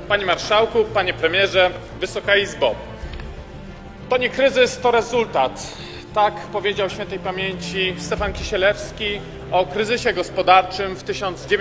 Panie Marszałku, Panie Premierze, Wysoka Izbo. To nie kryzys, to rezultat. Tak powiedział świętej pamięci Stefan Kisielewski o kryzysie gospodarczym w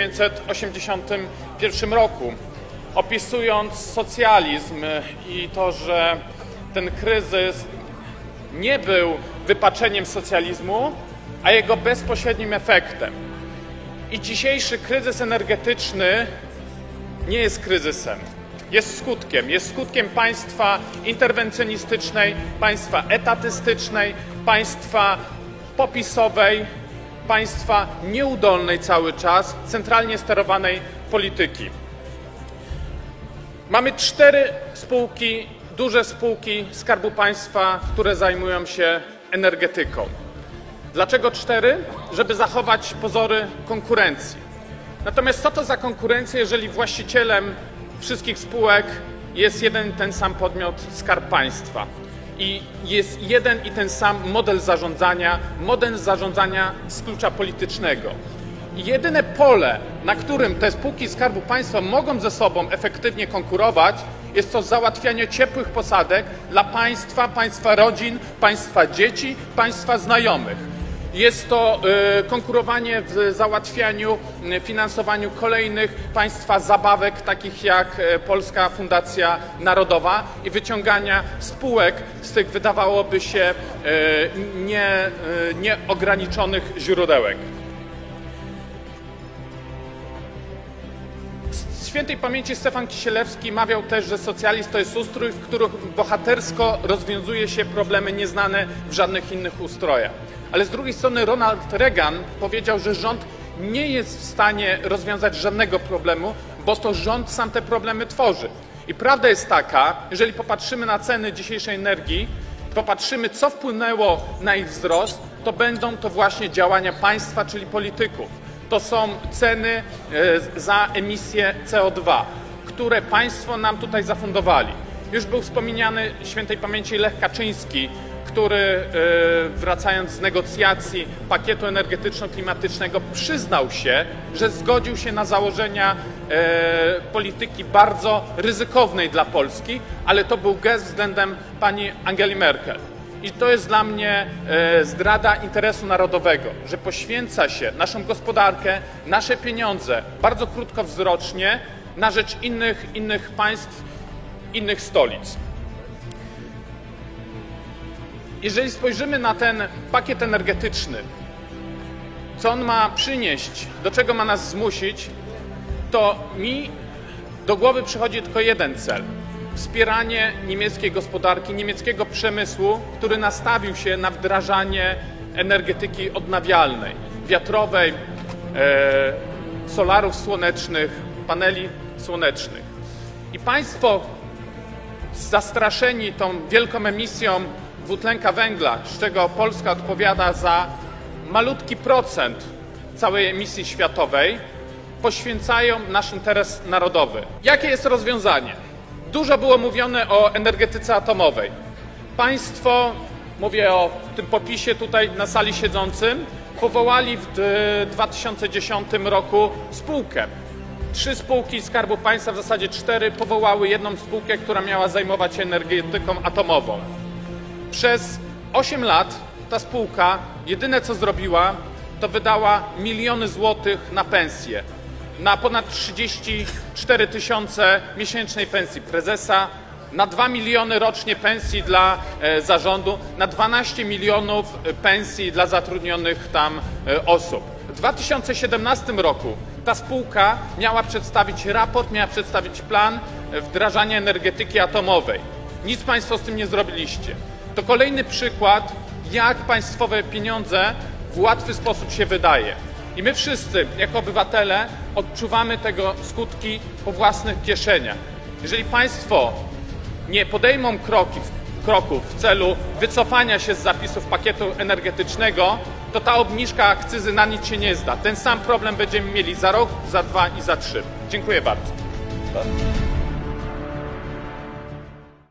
1981 roku. Opisując socjalizm i to, że ten kryzys nie był wypaczeniem socjalizmu, a jego bezpośrednim efektem. I dzisiejszy kryzys energetyczny nie jest kryzysem, jest skutkiem państwa interwencjonistycznej, państwa etatystycznej, państwa popisowej, państwa nieudolnej cały czas, centralnie sterowanej polityki. Mamy 4 spółki, duże spółki Skarbu Państwa, które zajmują się energetyką. Dlaczego 4? Żeby zachować pozory konkurencji. Natomiast co to za konkurencja, jeżeli właścicielem wszystkich spółek jest jeden i ten sam podmiot Skarb Państwa i jest jeden i ten sam model zarządzania z klucza politycznego. I jedyne pole, na którym te spółki Skarbu Państwa mogą ze sobą efektywnie konkurować, jest to załatwianie ciepłych posadek dla państwa, państwa rodzin, państwa dzieci, państwa znajomych. Jest to konkurowanie w załatwianiu, finansowaniu kolejnych państwa zabawek, takich jak Polska Fundacja Narodowa i wyciągania spółek z tych, wydawałoby się, nieograniczonych źródełek. Świętej pamięci Stefan Kisielewski mawiał też, że socjalizm to jest ustrój, w którym bohatersko rozwiązuje się problemy nieznane w żadnych innych ustrojach. Ale z drugiej strony Ronald Reagan powiedział, że rząd nie jest w stanie rozwiązać żadnego problemu, bo to rząd sam te problemy tworzy. I prawda jest taka, jeżeli popatrzymy na ceny dzisiejszej energii, popatrzymy, co wpłynęło na ich wzrost, to będą to właśnie działania państwa, czyli polityków. To są ceny za emisję CO2, które państwo nam tutaj zafundowali. Już był wspomniany świętej pamięci Lech Kaczyński, który wracając z negocjacji pakietu energetyczno-klimatycznego przyznał się, że zgodził się na założenia polityki bardzo ryzykownej dla Polski, ale to był gest względem pani Angeli Merkel. I to jest dla mnie zdrada interesu narodowego, że poświęca się naszą gospodarkę, nasze pieniądze bardzo krótkowzrocznie na rzecz innych państw, innych stolic. Jeżeli spojrzymy na ten pakiet energetyczny, co on ma przynieść, do czego ma nas zmusić, to mi do głowy przychodzi tylko jeden cel. Wspieranie niemieckiej gospodarki, niemieckiego przemysłu, który nastawił się na wdrażanie energetyki odnawialnej, wiatrowej, solarów słonecznych, paneli słonecznych. I państwo zastraszeni tą wielką emisją dwutlenku węgla, z czego Polska odpowiada za malutki procent całej emisji światowej, poświęcają nasz interes narodowy. Jakie jest rozwiązanie? Dużo było mówione o energetyce atomowej. Państwo, mówię o tym popisie tutaj na sali siedzącym, powołali w 2010 roku spółkę. 3 spółki Skarbu Państwa, w zasadzie 4, powołały jedną spółkę, która miała zajmować się energetyką atomową. Przez 8 lat ta spółka jedyne co zrobiła, to wydała miliony złotych na pensje. Na ponad 34 tysiące miesięcznej pensji prezesa, na 2 miliony rocznie pensji dla zarządu, na 12 milionów pensji dla zatrudnionych tam osób. W 2017 roku ta spółka miała przedstawić raport, miała przedstawić plan wdrażania energetyki atomowej. Nic państwo z tym nie zrobiliście. To kolejny przykład, jak państwowe pieniądze w łatwy sposób się wydaje. I my wszyscy, jako obywatele, odczuwamy tego skutki po własnych kieszeniach. Jeżeli państwo nie podejmą kroków w celu wycofania się z zapisów pakietu energetycznego, to ta obniżka akcyzy na nic się nie zda. Ten sam problem będziemy mieli za rok, za 2 i za 3. Dziękuję bardzo.